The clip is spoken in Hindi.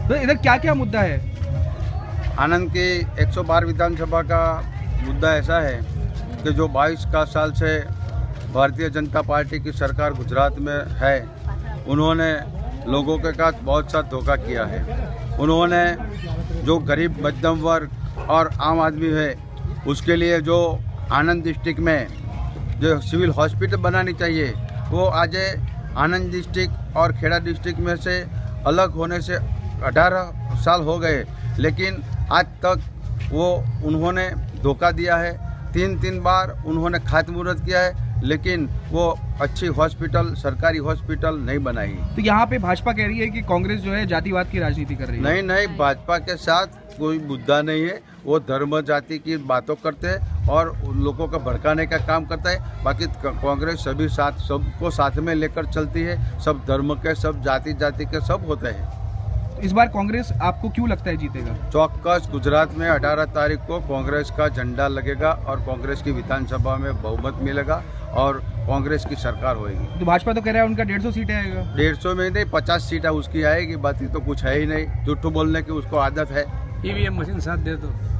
तो इधर क्या क्या मुद्दा है? आनंद की 112 विधानसभा का मुद्दा ऐसा है कि जो 22 का साल से भारतीय जनता पार्टी की सरकार गुजरात में है, उन्होंने लोगों के साथ बहुत सा धोखा किया है। उन्होंने जो गरीब मध्यम वर्ग और आम आदमी है उसके लिए जो आनंद डिस्ट्रिक्ट में जो सिविल हॉस्पिटल बनानी चाहिए, वो आज आनंद डिस्ट्रिक्ट और खेड़ा डिस्ट्रिक्ट में से अलग होने से 18 साल हो गए, लेकिन आज तक वो उन्होंने धोखा दिया है। 3 बार उन्होंने खातमुहूर्त किया है, लेकिन वो अच्छी हॉस्पिटल, सरकारी हॉस्पिटल नहीं बनाई। तो यहाँ पे भाजपा कह रही है कि कांग्रेस जो है जातिवाद की राजनीति कर रही है। नहीं, भाजपा के साथ कोई मुद्दा नहीं है। वो धर्म जाति की बातों करते हैं और लोगों को भड़काने का काम करता है। बाकी कांग्रेस सबको साथ में लेकर चलती है। सब धर्म के, सब जाति के सब होते हैं। इस बार कांग्रेस आपको क्यों लगता है जीतेगा? चौक्कस गुजरात में 18 तारीख को कांग्रेस का झंडा लगेगा और कांग्रेस की विधानसभा में बहुमत मिलेगा और कांग्रेस की सरकार होगी। तो भाजपा तो कह रहा है उनका 150 सीटें आएगा। 150 में नहीं, 50 सीटें उसकी आएगी। बाकी तो कुछ है ही नहीं। झूठ बोलने की उसको आदत है। ईवीएम मशीन साथ दे दो।